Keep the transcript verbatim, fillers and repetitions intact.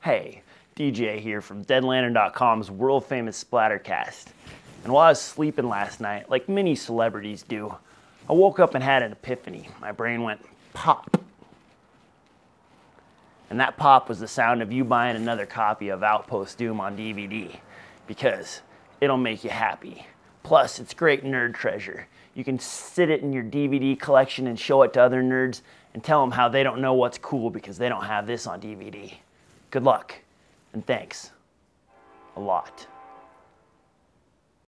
Hey, D J here from Dead Lantern dot com's world famous Splattercast. And while I was sleeping last night, like many celebrities do, I woke up and had an epiphany. My brain went pop. And that pop was the sound of you buying another copy of Outpost Doom on D V D, because it'll make you happy. Plus, it's great nerd treasure. You can sit it in your D V D collection and show it to other nerds and tell them how they don't know what's cool because they don't have this on D V D. Good luck, and thanks a lot.